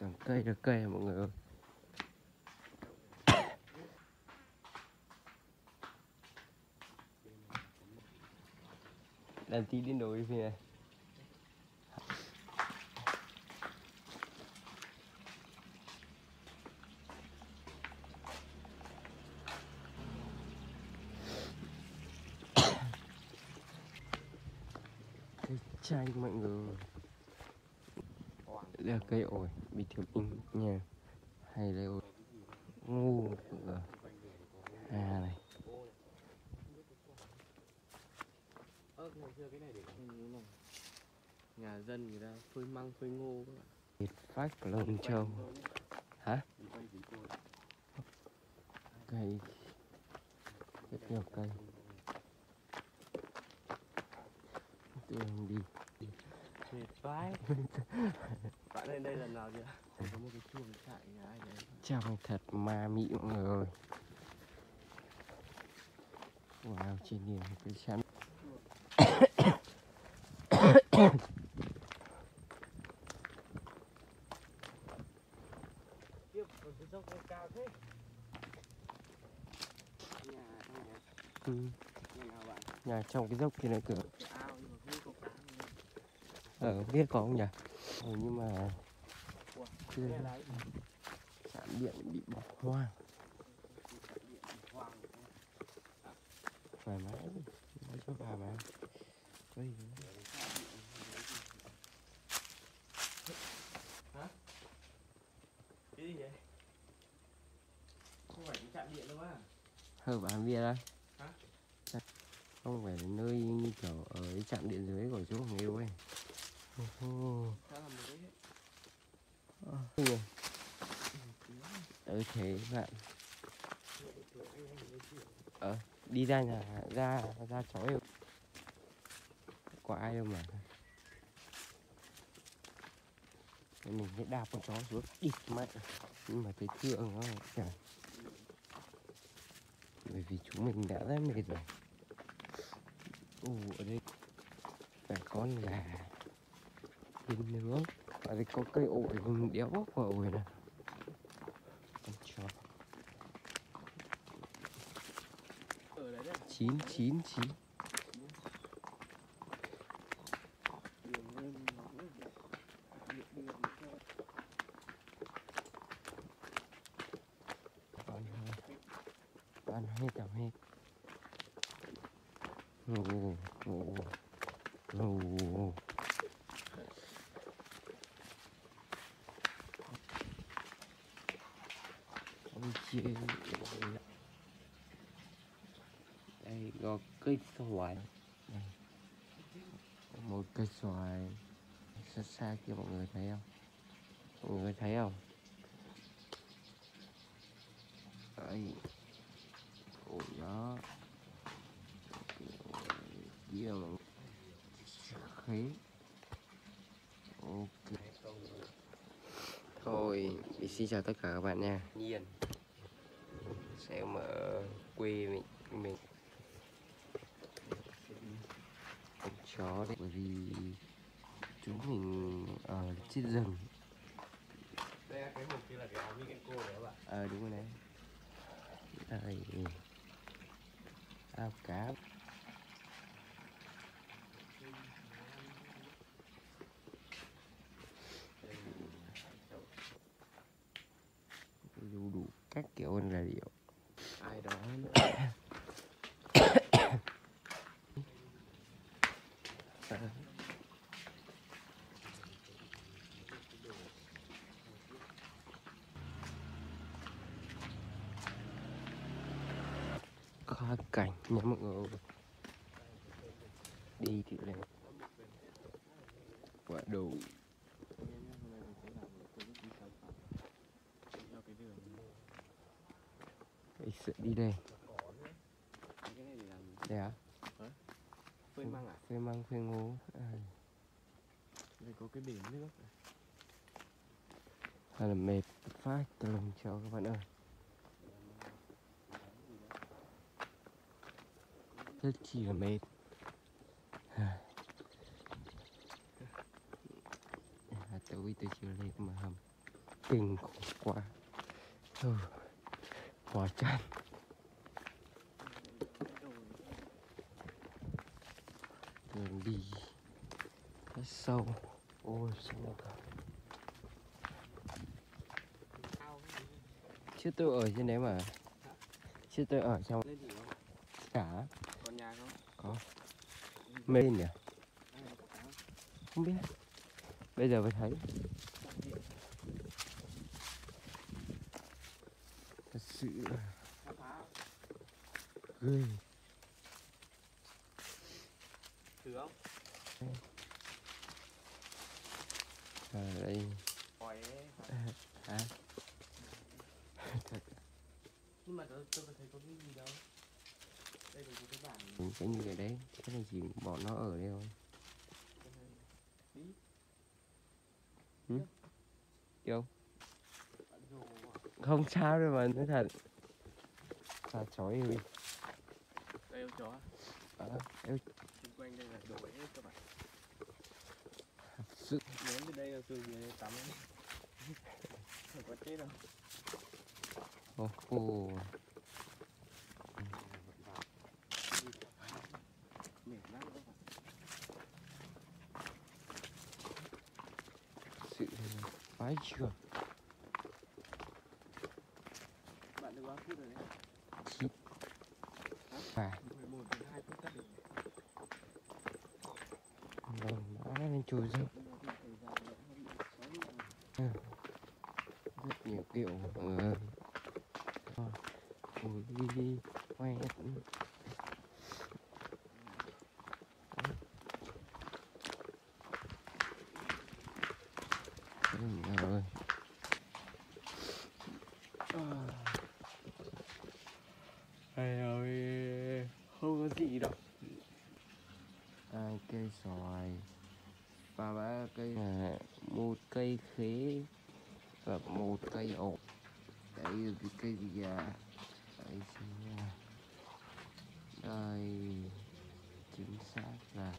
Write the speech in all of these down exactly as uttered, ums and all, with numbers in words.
Càng cây được cây mọi người ơi. Làm tí đến đồi phía này. Cây chanh mọi người. Đây là cây ổi bị thiếu in nha. Hay đây ổi ngu rồi. À này. Ơ, ngày xưa cái này để làm này. Nhà dân người ta phơi măng phơi ngô các bạn. Thịt phách lợn trâu. Hả? Cây rất nhiều cây. Đường đi. Mệt vãi. Bạn lên đây lần nào chưa? Có một cái chuồng trại nhà ai đấy. Trong thật ma mị mọi người ơi. Wow, trên đường cái chắn. Tiếp, còn cái dốc cao thế. Nhà trong này. Ừ. Nhà nào bạn? Nhà trong cái dốc kia này cửa. Ao nhưng mà không có cá. Ờ, biết có không nhỉ? Ừ, nhưng mà chưa trạm điện bị bỏ hoang. Thoải mái, nói cho bà mà. Cái gì nữa? Hả? Cái gì vậy? Không phải cái trạm điện đâu á. Hơ bà biết đấy. Hả? Chắc không phải là nơi như kiểu ở cái trạm điện dưới của chú Hồng Yêu ấy. Oh. Sao làm được đấy? Ờ, ừ, thế bạn. Ờ, đi ra nhà, ra, ra chó yêu. Có ai đâu mà. Mình sẽ đạp con chó xuống địt mạnh. Nhưng mà thấy thương nó chả. Bởi vì chúng mình đã rất mệt rồi. Ồ, ở đây phải con gà thịt nướng. Ở đây có cây ổi đéo bóc vào ổi này. Con chó Ở đấy đấy. chín chín chín. Ăn hết làm hết. Ồ, ồ, ồ. Ôi trời. Đây có cây xoài. Đây. Một cây xoài xa xa kia mọi người thấy không? Mọi người thấy không? Đây. Ôi đó. Kia mọi người. Khế. Ok. Thôi, mình xin chào tất cả các bạn nha. Nhiên sẽ mở quê mình mình con chó đấy, bởi vì chúng mình ở trên rừng. Đây cái hộp kia là cái áo Mikenko đấy các bạn. Ờ à, đúng rồi đấy. Đây. Ao cá. Đủ đủ các kiểu là liệu. Ai đó Khá cảnh nha mọi người. Đi thì lên quả đồi. Mình sẽ đi đây. Đây hả? phơi măng à? Phơi măng, phơi ngô. À. Đây có cái bể nước. Hay là mệt phát lồng cho các bạn ơi. Rất chỉ là mệt. À, tối tôi chưa lên mà hầm. kinh quá. Ừ. Hóa chân. Đường đi rất sâu. Ôi sao cả. Chứ tôi ở trên đấy mà. Chứ tôi ở trong Lên gì không? cả. Còn nhà không? Có. Lên nhỉ? Không biết. Bây giờ mới thấy. Thật sự ghê. Thử không? Ở đây. Hỏi Hả? nhưng mà tôi tôi thấy có cái gì đâu. Đây là một cái bảng. Những cái như vậy đấy. Cái này chỉ bọn nó ở đây thôi. Đi. Ừ? Đâu? Không sao đâu mà nói thật. Sao chói đi. Đây ông chó. À, em Xung quanh đây là đổ bể hết các bạn. sự Nếu từ đây là từ dưới tắm ấy. Không có chết đâu. ô khô. Mệt lắm các bạn. Sự phái chưa? Bạn được bao phút rồi đấy? Chín. À, mười một, mười hai phút tắt được. rồi nó lên chui ra. Ừ. Rất nhiều kiểu. Ừ. Ui đi quay. Rồi. Hay ơi, không có gì đâu. Hai cây xoài và ba cây à, một cây khế và một cây ổi. Đấy là cái cây gì à? Đấy chính là đây, chính xác là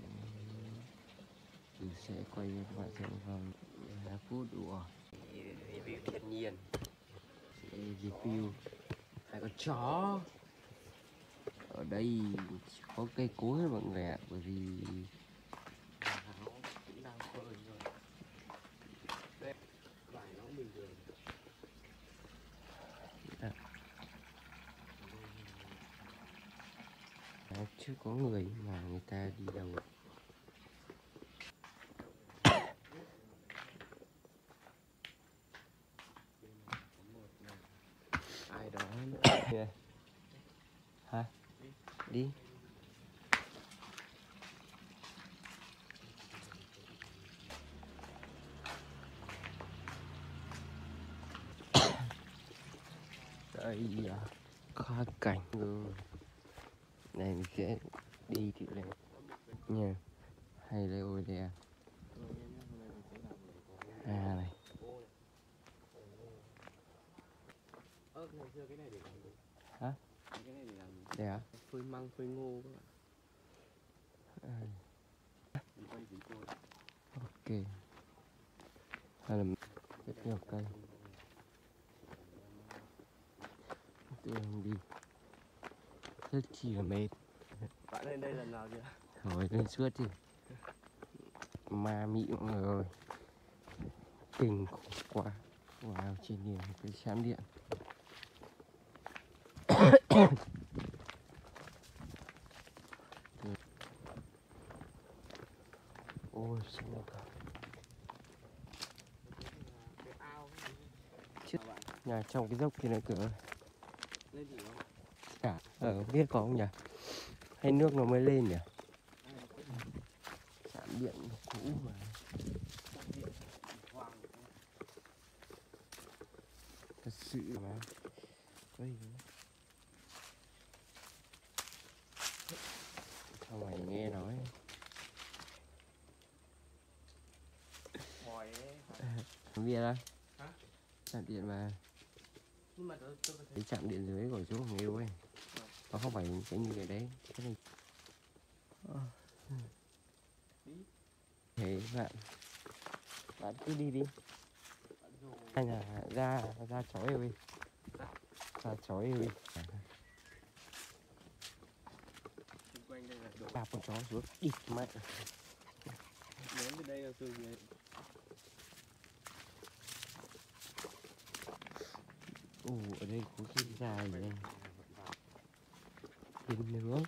mình sẽ quay cho các bạn xem vòng hai phút đủ rồi. Review thiên nhiên, sẽ review hai con chó. Ở đây chỉ có cây cối thôi mọi người ạ, bởi vì Nó cũng đang phơi rồi. Đây, vải nó cũng bình thường. à, chưa có người mà người ta đi đâu. Ai đó Yeah. Hả? Đi. Đây là kha cảnh rồi. Này mình sẽ đi thử này nha. Hay đây ôi đây à. À này. ơ ngày xưa cái này để làm gì? Hả? Cái này để làm gì? Đây hả? Phơi măng, phơi ngô các bạn. À, Mình quay chúng tôi. ok. Hay là rất nhiều cây. Tôi không đi. Rất chi là mệt. Bạn lên đây lần nào chưa? Thôi lên suốt đi. Ma mị mọi người ơi. Kinh quá. Wow, trên điện cái chám điện. Ôi sao cả. Cái ao Chết. Nhà trong cái dốc kia này cửa. lên gì không? Cả ở không biết có không nhỉ? Hay nước nó mới lên nhỉ? Chạm điện cũ mà. Thật sự mà. Ôi. Sao mày nghe nói? Hỏi ấy. Không biết á? Hả? Chạm điện mà. Nhưng mà tôi tôi có thấy Cái chạm điện dưới của chỗ người yêu ấy. Nó không phải cái như cái đấy. Cái này. đi. Thế bạn. Bạn cứ đi đi. Bạn hay là ra ra chó yêu đi, ra chó yêu đi. Xung quanh đây là đổ. Ba con chó xuống địt mẹ. Nếu như đây là từ này. Ồ, ở đây có cái dài này, thịt nướng.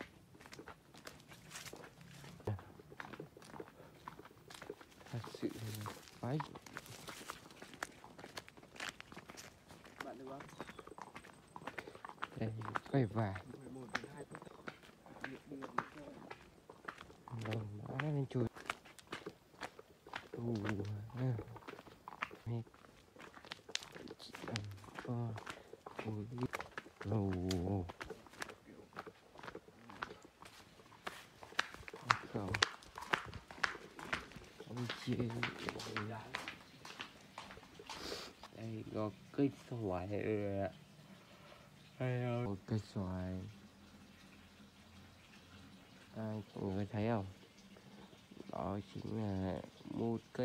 Thật sự là quái. Bạn được không? Đây, quay vàng. mười một, mười hai phút. Rồi, má lên chui. Ồ, ha. Hết. Ồ, ôi, ồ. Không. Ôi chê. Đây có cây xoài rồi ạ. Hay không? Một cây xoài. Ai mọi người thấy không? Đó chính là một cây.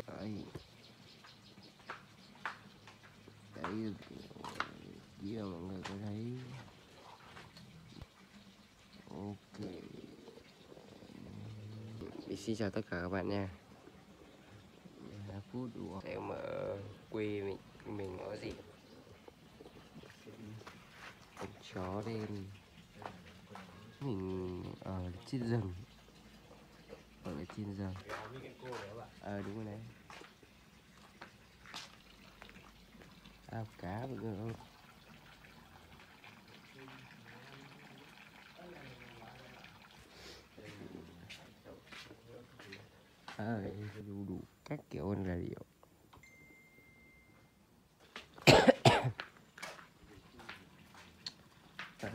Đấy, kia mọi người có thấy. Ok. Mình xin chào tất cả các bạn nha. Phút đủ nếu mà quê mình mình có gì con chó đen, mình ở trên rừng, ở trên rừng. Ờ à, đúng rồi đấy. Ao cá mọi người ơi. À, đủ đủ các kiểu là liệu. À.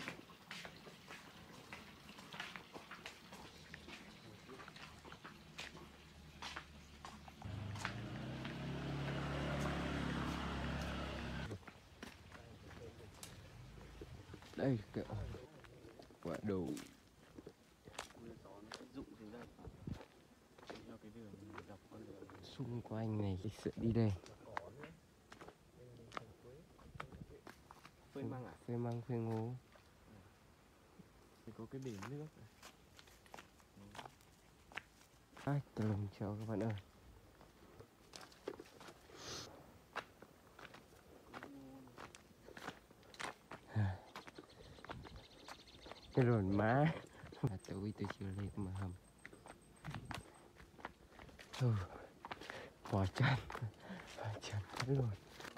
Đây kiểu quả đồ xung quanh này cái sự đi đây. Phơi măng à? Phơi măng, phơi ngô. Thì có cái bể nước. Ai, tôi làm chào các bạn ơi. Cái rồi má mà tôi tôi chưa lên mà hầm. Ừ. Quả chân, quả chân hết rồi.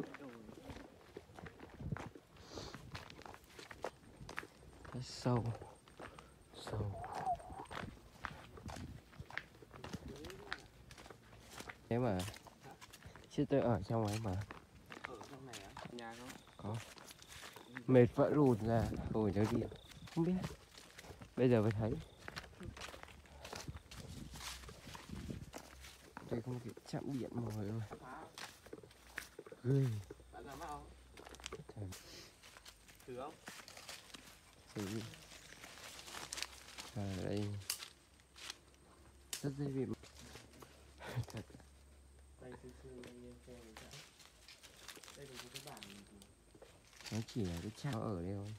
Cái sâu, sâu. Thế mà, chứ tôi ở trong ấy mà. Ở trong này á? Nhà không? Có. Mệt vỡ lụt ra, ôi nó đi. Không biết. Bây giờ mới thấy. Đây không thể chạm điện mọi người ơi. Ghê. Bạn dám vào không? Thèm. Thử không? Thử. À đây. Rất dễ bị. Thật. Đây sương sương lên xe người ta. Đây là cái bảng. Nó chỉ là cái chảo ở đây thôi.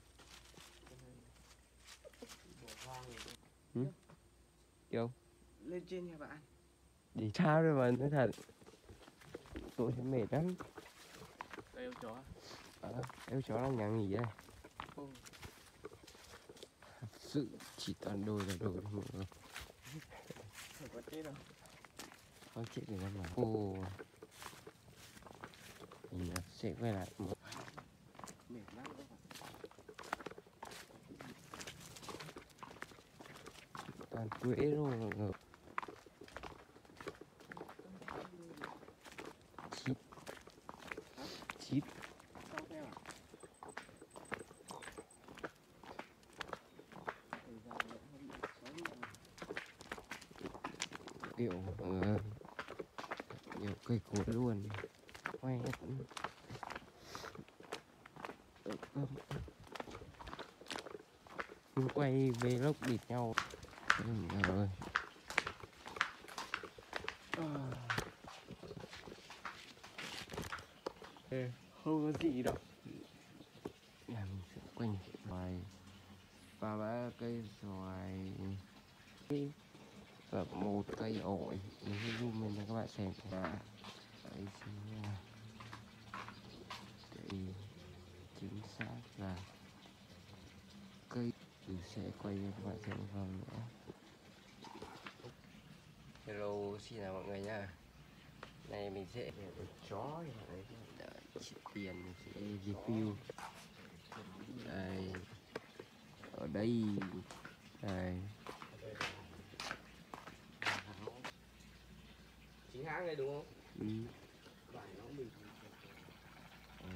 Bỏ hoang rồi. Ừ? Đâu? Lên trên nhà bạn. Để sao rồi mà nói thật. Tôi thấy mệt lắm. Đây yêu chó. À, yêu chó đang nhà nghỉ đây. Ừ. Thật sự chỉ toàn đồi là đồi thôi mọi người. Không có chết đâu. Có chết thì làm nào. Ô. Mình sẽ quay lại một. Mệt lắm các bạn. Toàn quế rồi mọi người. Chít. Chít. Kiểu uh, nhiều cây cối luôn. Quay cũng quay vlog địt nhau. Trời ơi. Ê, không có gì đâu. Nhà mình sẽ quanh xoài ba ba cây xoài và một cây ổi. Mình sẽ zoom lên cho các bạn xem. Và đây chính là cây chính xác là cây. Mình sẽ quay cho các bạn xem một vòng nữa. Hello, xin chào mọi người nha. Này mình sẽ chó đấy, chỉ tiền mình sẽ review đây, ở đây đây Chính hãng đây đúng không? ừ. Vải nó mình Ừ.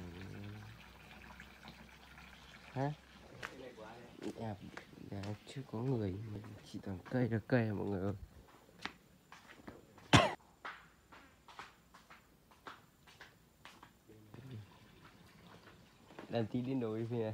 Hả? cái này của ai đây? Nhà, nhà chưa có người, mình chỉ toàn cây là cây à mọi người ơi. Làm tí đến nồi về.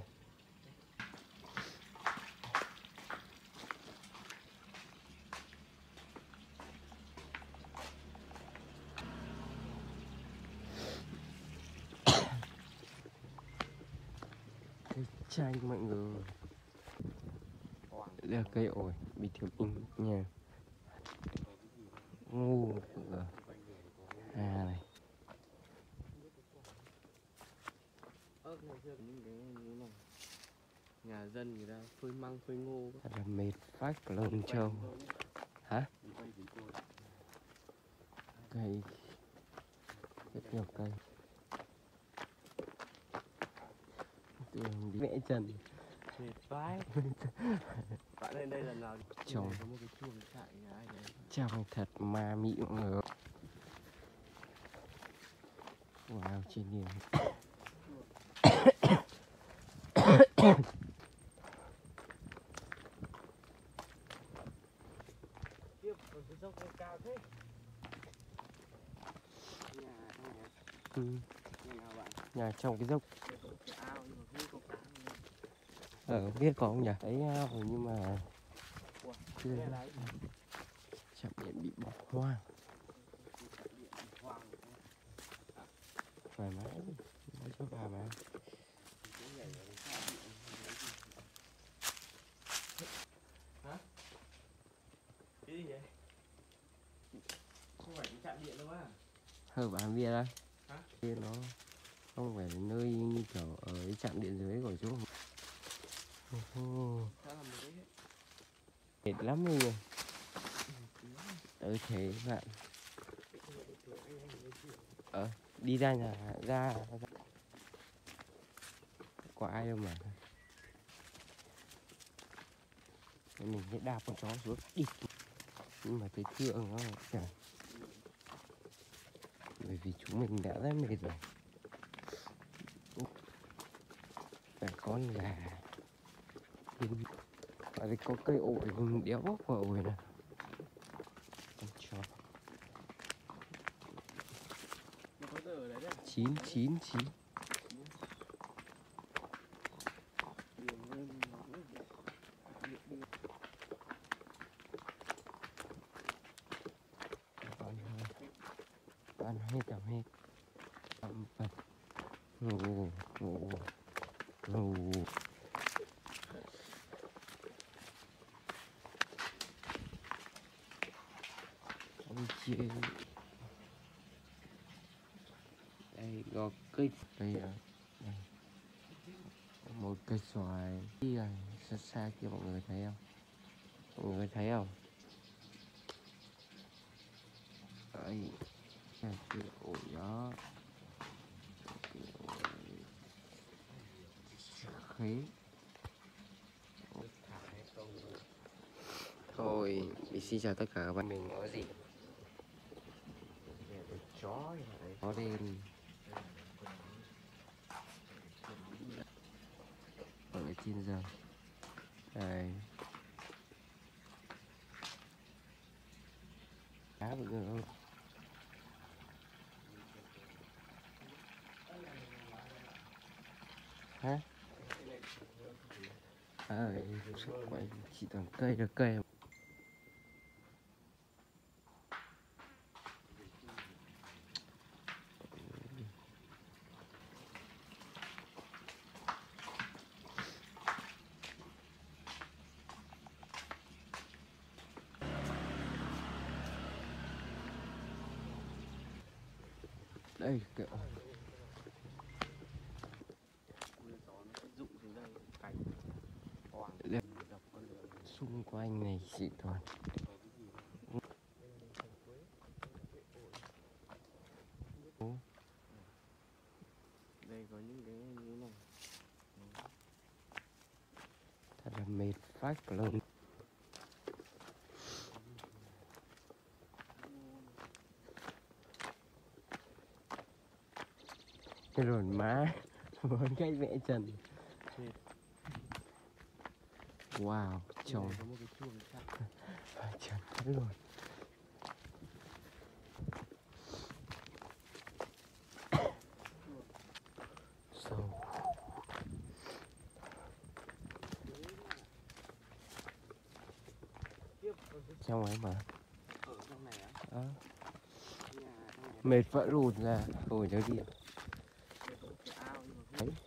Cây chanh mọi người. Đây là cây ổi bị thiếu in nha. Ngu rồi. À này. Ơ ngày xưa những cái như này nhà dân người ta phơi măng phơi ngô. Thật là mệt phách lông trâu. Hả? Cây rất nhiều cây. Tường đi vẽ chân. Mệt vãi. Bạn lên đây lần nào Trồng có một cái chuồng trại nhà ai đấy. trông thật ma mị mọi người. Wow, trên nhìn Tiếp còn cái dốc lên cao thế. Nhà trong nhà. ừ. Nhà nào bạn? Nhà trong cái dốc. Ao nhưng mà không có cá. Ở biết có không nhỉ? Thấy ao nhưng mà chưa chạm điện bị bỏ hoang. Thoải mái nói cho bà mà. Hả? Cái gì vậy? Không phải cái chạm điện đâu á. Hơ bà bia đây. Hả? Kia nó không phải là nơi như kiểu ở cái trạm điện dưới của chú. Oh, Sao làm được đấy? mệt lắm rồi. Ừ thế bạn. Ờ, đi ra nhà ra, ra. Có ai đâu mà. Mình sẽ đạp con chó xuống đi. Nhưng mà thấy thương nó chả. Bởi vì chúng mình đã rất mệt rồi. Phải con gà. Ở đây có cây ổi mình đéo bóc vào ổi này. Con chó. Nó có giờ ở đấy đấy. Chín chín chín. Ăn hết làm hết. Ăn vật. Ngủ ngủ ngủ. Ôi chị. Đây có cây đây à. Đây. Có một cây xoài kia xa xa kia mọi người thấy không? Mọi người thấy không? Đây. Cái ổi đó. Khế. Thôi, mình xin chào tất cả các bạn. Mình nói gì? Chó Có đen. Ở trên giờ. Đây. Cá mọi người ơi. Hả? À, quay chỉ toàn cây là cây. Đây kiểu mưa gió nó sẽ rụng xuống đây cành hoàng Đây. dọc con đường này. xung quanh này chỉ toàn Có cái gì đâu. Ồ, Đây có những cái như thế này. thật là mệt phát luôn. Cái rồn má bốn cái vẽ trần. Mệt. Wow, trông Có một cái chuồng chặt. trần thật luôn. Sâu trong ấy mà Ở trong này á? à, Nhà trong này mệt vỡ rụt ra rồi cho đi. có cái ao nhưng mà không Đấy.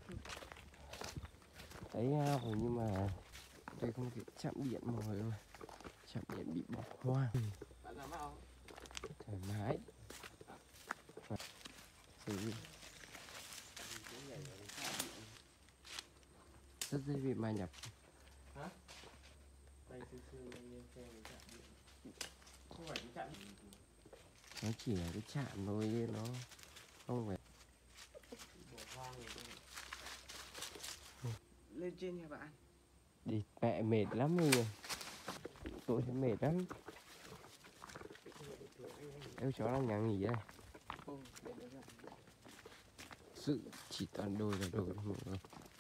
Thấy ao nhưng mà đây không thể chạm điện mọi người ơi, chạm điện bị bỏ hoang. bạn dám vào Thoải mái ừ, cái nhảy vào cái chạm điện. rất dễ bị ma nhập. Đây sương sương đây lên xe cái chạm điện. Không phải cái chạm điện. Nó chỉ là cái chạm thôi chứ nó không phải. Bỏ hoang rồi thôi. Lên trên nha bạn. Đi mẹ mệt lắm rồi, tôi thấy mệt lắm. Em chó đang nhàng nghỉ đây. Ô, đây đấy là Sự chỉ toàn đồi là đồi thôi mọi người.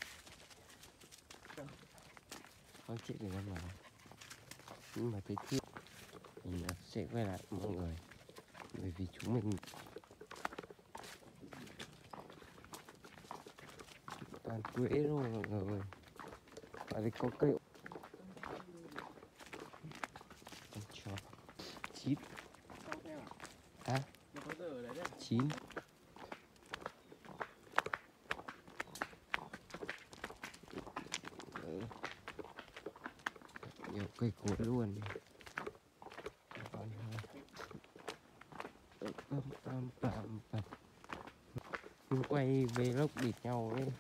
Có chuyện gì đâu mà. Nhưng mà tới trưa mình sẽ quay lại mọi người, bởi vì chúng mình toàn quế rồi mọi người ơi. Ở đây có cây con chó chín. sao theo à? Hả? Nó có giờ ở đấy đấy. Chín. Ừ. Nhiều cây cối luôn. Còn pam pam pam pam. Mình quay vlog địt nhau ấy.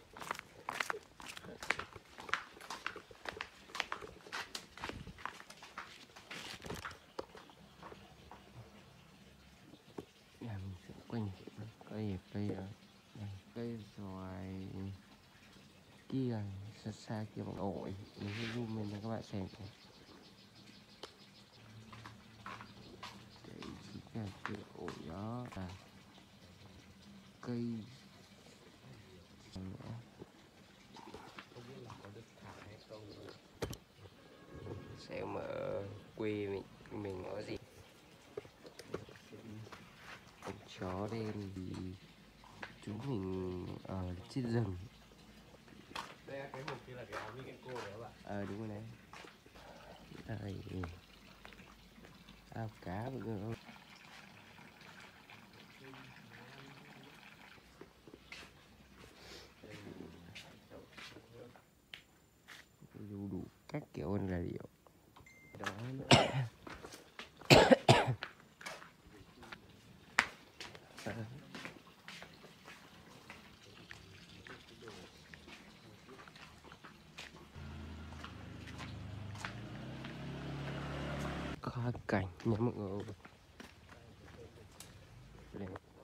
Nhà mình sẽ quanh cây cây đây, cây xoài kia xa xa kia bằng ổi. Mình sẽ zoom lên cho các bạn xem. Đây chính là cây ổi đó, à cây nữa. Không biết là có được thả hay không. Xem ở quê mình mình có gì. Con chó đen thì chúng mình ở trên rừng. Đây cái hộp kia là cái áo như cái cô đấy các bạn. Ờ à, đúng rồi đấy. Đây ao cá mọi người ơi. Đủ đủ các kiểu là liệu đó nữa. À. Khá cảnh nha mọi người ơi. Đây.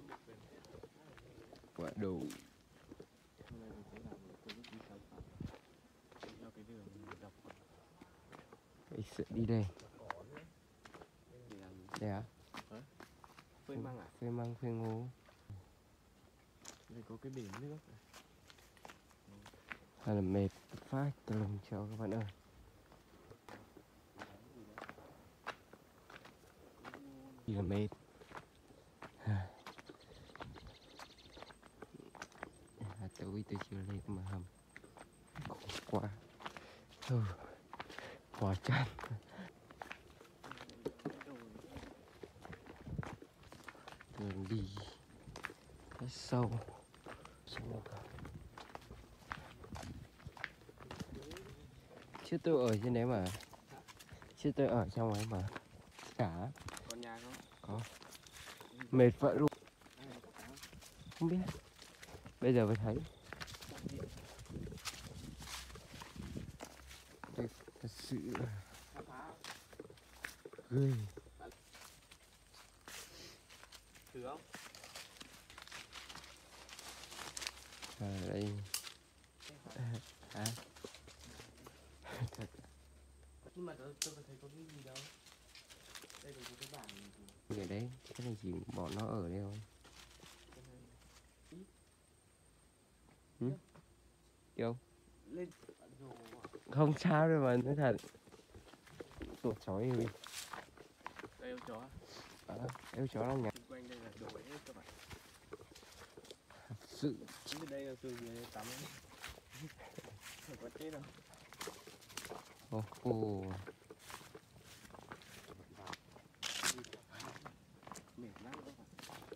Quả đủ. Hôm nay mình sẽ làm một cái bước đi khám phá theo cái đường dọc Mình sẽ đi đây. để làm Đây á? phơi măng à? Phơi măng, phơi ngô. Đây có cái bể nước này. Hay là mệt phát lưng cho các bạn ơi. Chỉ là mệt. À, tối tôi chưa lên mà hầm khổ quá. Ừ. Quá chán. Đường đi rất sâu. Sâu. Chứ tôi ở trên đấy mà. Chứ tôi ở trong ấy mà. Cả. Còn nhà không? Có. Mệt vợ luôn. Đây là có cá. không biết. Bây giờ mới thấy. Đây thật sự là ghê. Thử không? À, đây. À. Nhưng mà tôi tôi thấy có cái gì đâu. Đây là một cái bảng. Ở đấy, cái này chỉ bọn nó ở đây thôi. Ừ? Kiểu Lên không sao đâu mà, nói thật. Tụi chó yêu đi. đây yêu chó. À, yêu chó lắm nhỉ. Xung quanh đây là đồ ấy các bạn. Sự Bên đây là từ người tắm ấy. Không có chết đâu. ô ô Mệt lắm các bạn.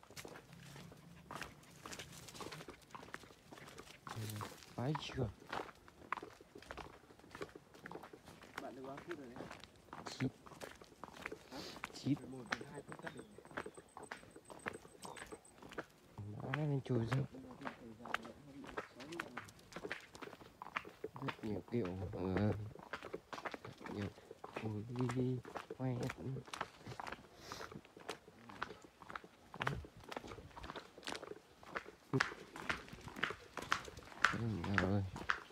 phải chưa? Bạn được bao phút rồi đấy? Chín. Chín. Một đến hai phút cắt được. Nó lên chui ra. Rất nhiều kiểu ờ, nhiều ui đi quay rồi.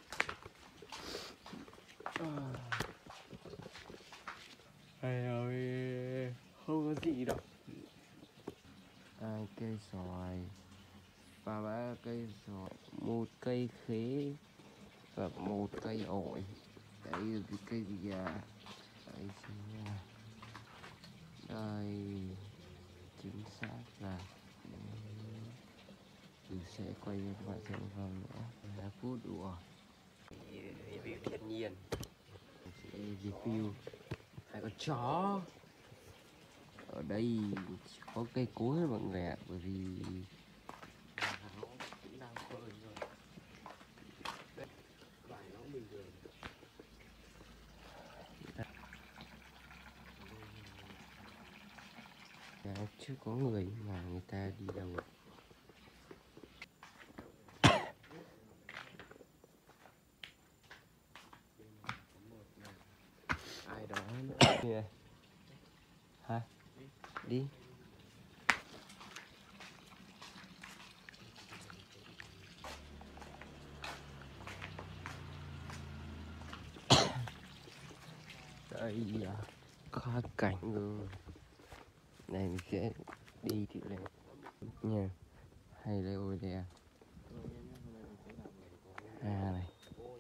Ây ơi, không có gì đâu. Hai cây xoài và ba cây xoài, một cây khế và một cây ổi. Đấy là cái cây gì à? Đấy chính là đây, chính xác là mình sẽ quay cho các bạn xem vòng nữa. Hai phút đủ rồi. Review thiên nhiên. Mình sẽ review hai con chó. Ở đây chỉ có cây cối mọi người ạ, bởi vì Nó cũng đang phơi rồi. Vải nó cũng bình thường. đã chưa có người mà người ta đi đâu. Ai đó nữa kìa. Hả? Đi. Đây là khá cảnh rồi. Này mình sẽ đi thử này nha. Hay là ôi đây à. À này.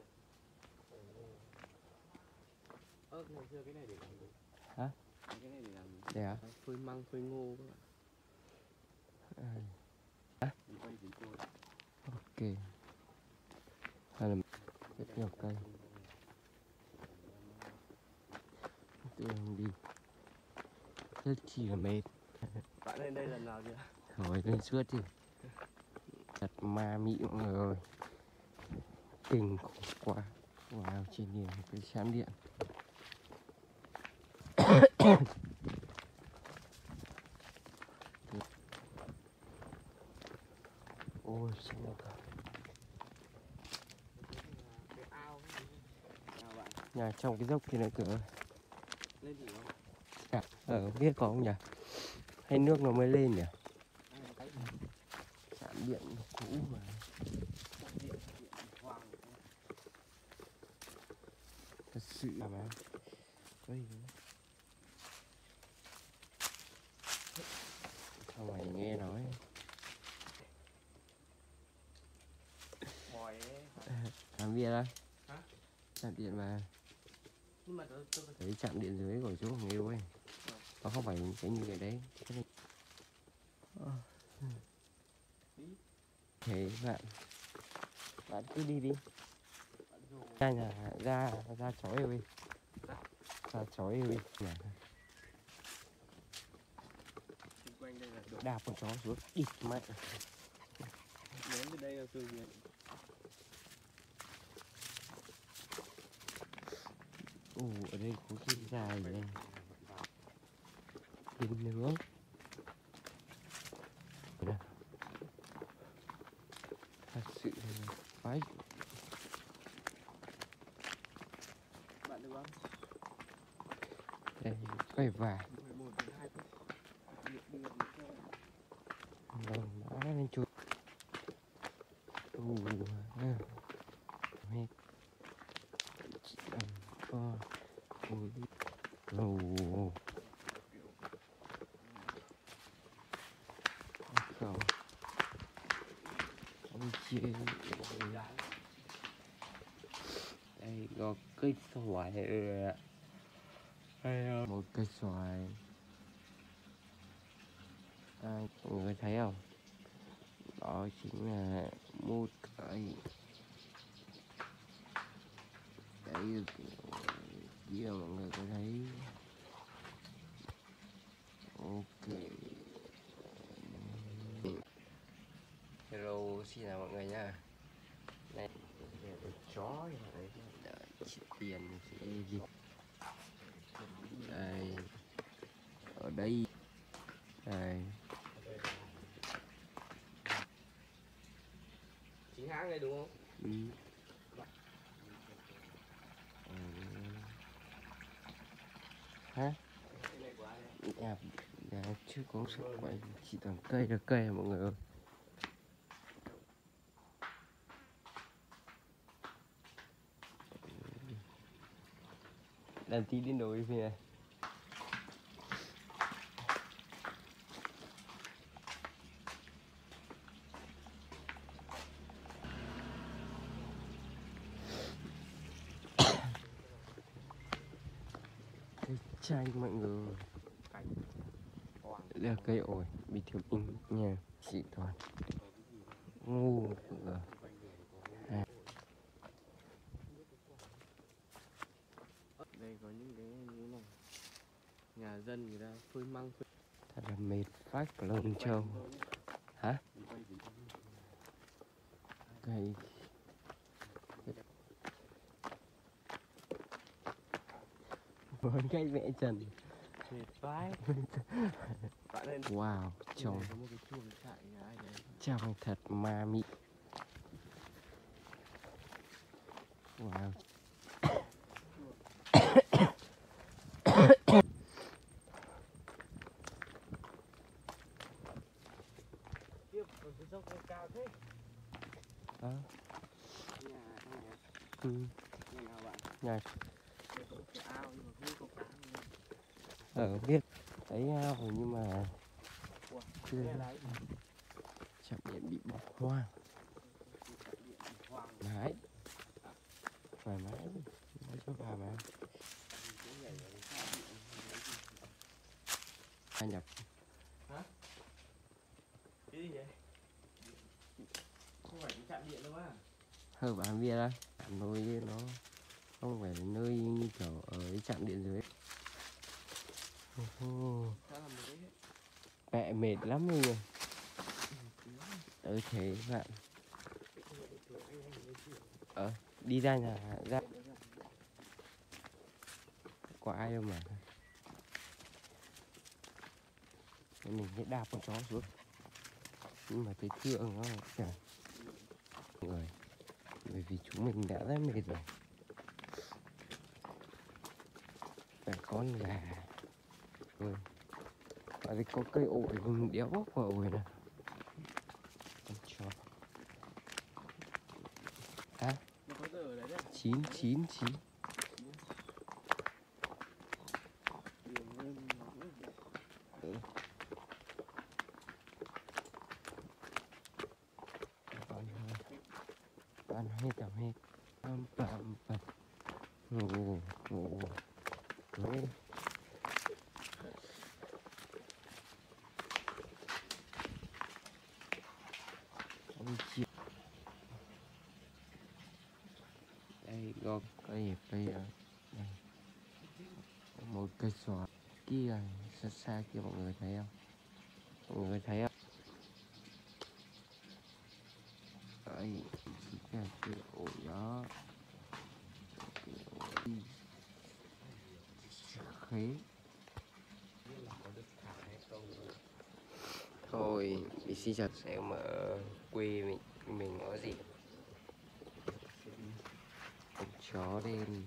Ơ, ngày xưa cái này để làm gì? Hả? Cái này để làm gì? Đây à? Phơi măng, phơi ngô các bạn. À. Đi quay gì cô? Ok. Hay là rất nhiều cây. Tôi không đi. Rất chỉ là mệt. Bạn lên đây lần nào chưa? Thôi lên suốt đi. Thật ma mị mọi người ơi. Kinh quá. Wow, trên điện cái chám điện. Ôi xem nào cả. Cái ao ấy. Nào bạn? Nhà trong cái dốc kia này cửa. Lên gì không? À, ở không biết có không nhỉ? Hay nước nó mới lên nhỉ? Chạm điện cũ mà. Thật sự là mà. Đây. Sao mày nghe nói? Bòi ấy. Làm việc á? Hả? Chạm điện mà. Nhưng mà tôi tôi Đấy chạm điện dưới của chỗ người yêu ấy. Nó không phải cái như cái đấy. Cái này. Thế bạn. Bạn cứ đi đi. Ra nhà ra ra chó yêu đi. Ra chó yêu đi. Nhà. xung quanh đây là đồ. Đạp con chó xuống địt mẹ. Nếu bên đây là từ người. Ồ, ở đây có cái dài này. Thịt nướng. thật sự là phải Bạn được không? đây cây vải mười một, mười hai phút. Điện đi gặp điện cho. rồi nó lên chuột ù ha hết ầm co ui ù không không chê đây có cây xoài rồi ạ. Đây, một cây xoài à, mọi người thấy không, đó chính là một cái đấy kia mọi người có thấy ok. Hello xin chào mọi người nha, đây chó đấy chị tiền chị gì đây ở đây đây Chính hãng đây đúng không? ừ. Ừ. Hả? Nhà, nhà chưa có sự quay chỉ toàn cây là cây à mọi người ơi. Đàn tí đến đồi phía này. Cây chanh mọi người. Đây là cây ổi bị thiếu in nha, chỉ toàn ngu rồi. À. Đây có những cái như thế này, nhà dân người ta phơi măng phơi... Thật là mệt phát cả lông trâu. Hả? Cây bốn cây mẹ Trần mệt vãi. Bạn lên wow trông có một cái chuồng trại nhà ai đấy trông thật ma mị wow. tiếp ở cái dốc này cao thế. À. Nhà trong này Ừ. nhà nào bạn? Nhà Có cái ao nhưng mà không có cá nữa. ở biết thấy ao nhưng mà Ủa, chưa cái này chạm điện bị bỏ hoang hoang mái thoải mái nói cho bà mà ai nhập hả? Cái gì vậy? Không phải cái chạm điện đâu á. hơi bà bia đây nuôi nó không phải là nơi như kiểu ở cái trạm điện dưới. Oh. Sao làm được đấy? Mẹ mệt lắm rồi. Ừ thế bạn ờ đi ra nhà ra có ai đâu mà mình sẽ đạp con chó xuống nhưng mà thấy thương nó trời người bởi vì chúng mình đã rất mệt rồi phải con gà rồi ở đây có cây ổi nhưng đéo bóc vào ổi nè con chó hả chín chín chín ừ. Ăn hết làm hết bam bam bam ngủ ngủ ngủ ôi chị đây có cây cây ở đây một cây xoài kia xa xa kia mọi người thấy không, mọi người thấy không đây chính là cái ổi đó khế thôi mình xin chào sẽ mở quê mình mình ở gì con chó đen,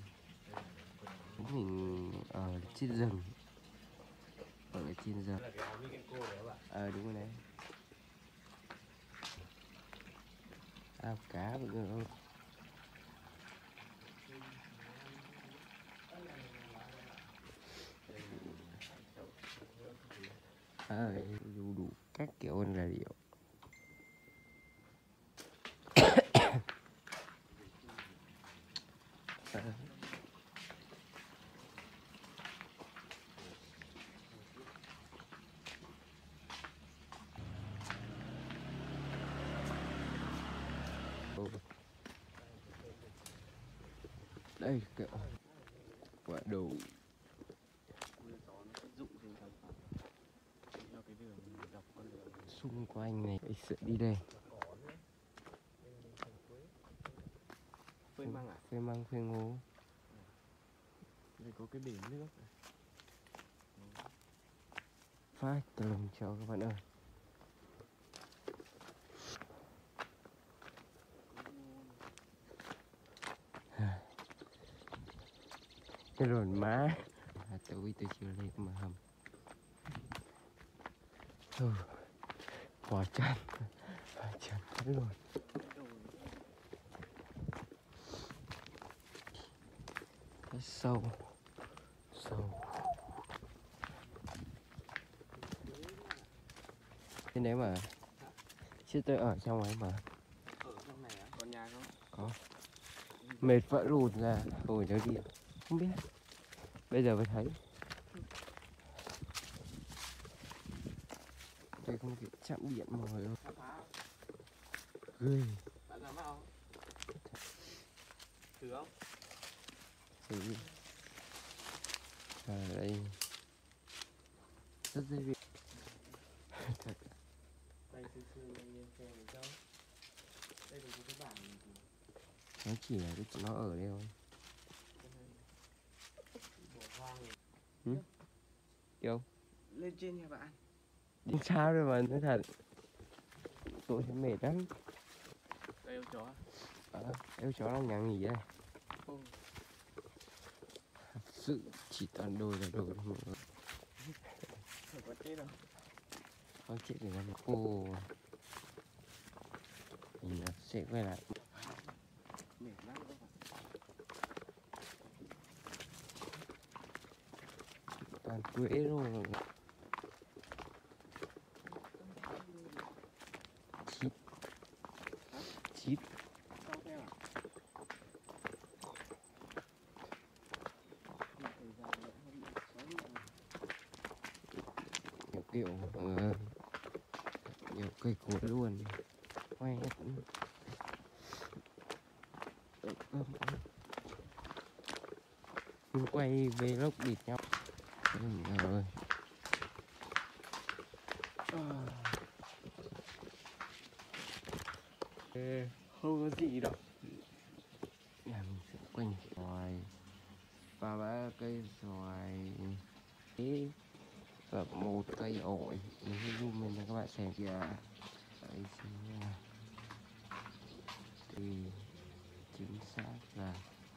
mình ở trên rừng, ở trên rừng. Ờ đúng rồi đấy, ao cá mọi người ơi. À, đủ đủ các kiểu là điệu. À. Đây kiểu quả đồ xung quanh này, sợ đi đây. Phơi măng à? Phơi măng, phơi ngô. Đây có cái bể nước. Phát tầm cho các bạn ơi. Cái lồn má à, tôi tôi chưa lên mà hầm. Ừ. Quả chăn, quả chăn hết luôn. Cái sâu, sâu. Thế nếu mà chứ tôi ở trong ấy mà. Ở trong này á, còn nhà không? Có. Mệt vỡ lùn ra, rồi nó đi. Không biết. Bây giờ mới thấy. Đây không cái chạm điện mà rồi ơi. Ghê. Bạn dám vào không? Thử không? Thử. À đây. Rất dễ bị. Thật. Đây sư sư lên xe này đâu? Đây là cái bản. Nó chỉ là cái nó ở đây thôi. Bỏ hoang rồi. Ừ? Kiểu Lên trên nhà bạn. đi sao rồi mà nói thật. Tôi thấy mệt lắm. Đây yêu chó. À, yêu chó đang nhà nghỉ đây. Ừ. Thật sự chỉ toàn đồi là đồi thôi. Không có chết đâu. Không chết thì làm cô. Nhìn là sẽ quay lại. Mệt lắm các bạn. Toàn quế rồi. Chít. Chít. Nhiều kiểu uh, nhiều cây cối luôn. Quay hết. Mình quay vlog địt nhau. Ôi ơi. À. Không có gì đâu. Nhà mình sẽ quanh xoài và ba cây xoài và một cây ổi. Mình sẽ zoom lên cho các bạn xem kìa. Đấy chính là thì chính xác là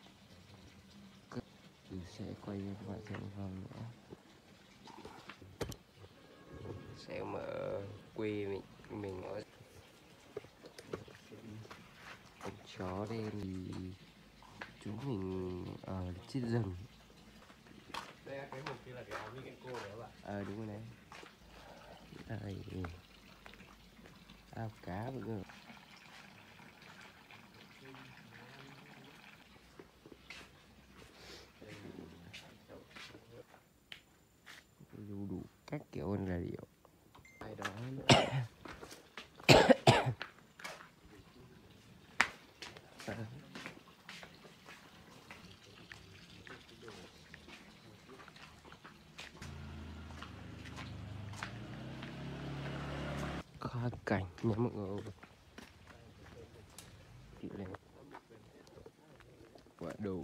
mình sẽ quay cho các bạn xem một vòng nữa. Sẽ mở quê mình mình ở con chó đen thì chúng mình ở trên rừng. Đây cái mục kia là cái áo Mikenko đấy các bạn. Ờ đúng rồi đấy. Đây ao cá mọi người. Đủ đủ các kiểu là điệu. Ai đó. À. Khá cảnh nha mọi người. Chị này quả đồ.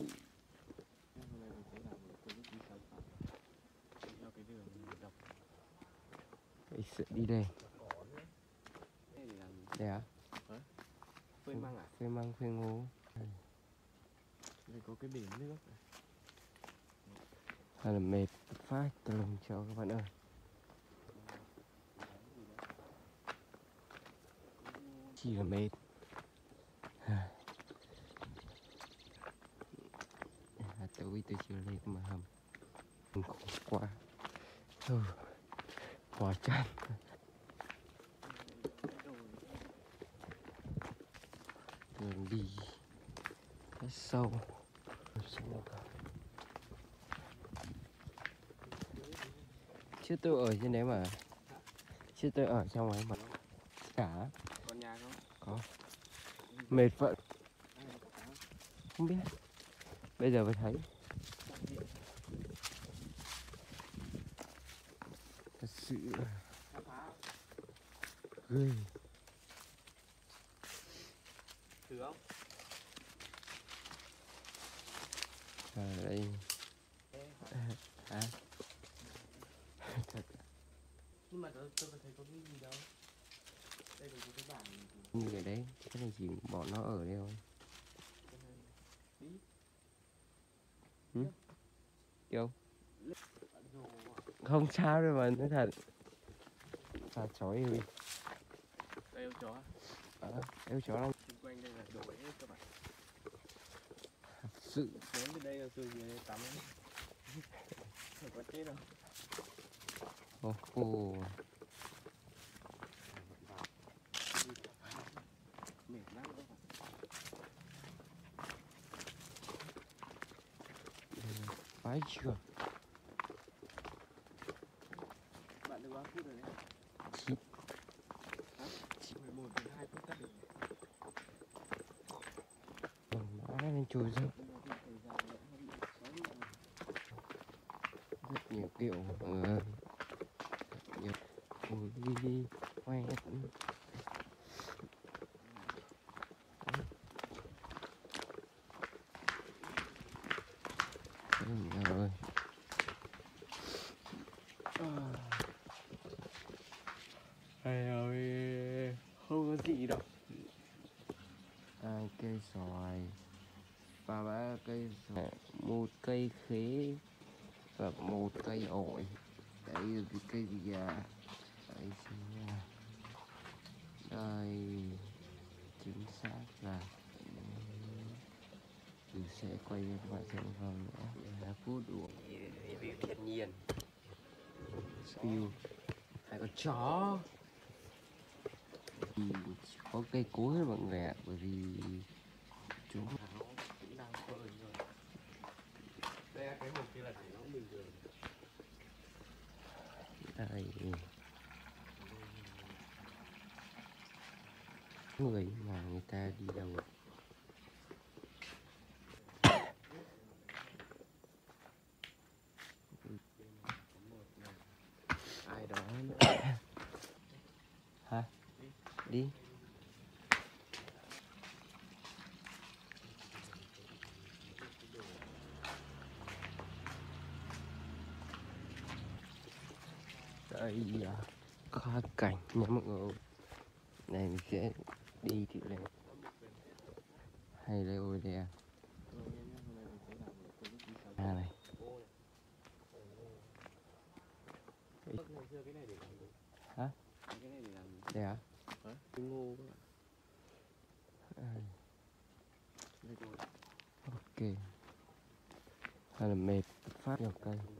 Đây, sợ đi đây. Đây hả? phơi măng à? Phơi măng, phơi ngô. Đây có cái bể nước. Hay là mệt phát tùm lum cho các bạn ơi. Chỉ là mệt. À, tối tôi chưa lên mà hầm khổ quá. Ừ, quá chán. Đường đi rất sâu. Chứ tôi ở trên đấy mà. Chứ tôi ở trong ấy mà. Cả. Còn nhà không? Có. Mệt vậy. Không biết. Bây giờ mới thấy. Thật sự là ghê. Thử không? À đây. À. Thật. Nhưng mà tôi, tôi thấy có cái gì đâu. Đây là có cái bảng. Như ở đấy, cái này chỉ bọn nó ở đây thôi. Đi. Ừ? Kiểu không sao đâu mà, nói thật. Sao chó yêu đi. Đây yêu chó. À, yêu chó lắm. Xung quanh đây là đổ hết các bạn. Thật sự. Đến từ đây là từ dưới tắm ấy. Không có chết đâu. Ô, ô. Mệt lắm các bạn. Phải chưa? Bạn được bao phút rồi đấy? Chín. Hả? mười một, mười hai phút tắt được. Má lên trồi dâu. Rất nhiều kiểu. Ừ. Nhiều. Ôi đi đi. Quay. Rồi. Hay ơi, không có gì đâu. Hai cây xoài và ba cây xoài, một cây khế và một cây ổi. Đây là cái cây gì à? Đây chính là đây, chính xác là mình sẽ quay cho các bạn xem vòng nữa. Là phút đủ review thiên nhiên. View hai con chó. Thì có cây cối mọi người ạ, bởi vì chúng Cũng đang phơi rồi. Đây là cái một kia là nó bình thường. đây người mà người ta đi đâu Ai đó nữa. hả? Đi. Đây là kha cảnh nha mọi người. Này mình sẽ đi thử đây. Hay đây ôi đây à. À này. Hả? Cái này để làm gì? Đây à? Hả? Cái ngô các bạn. À. Đây rồi. Ok. Hay là mệt phát nhiều cây.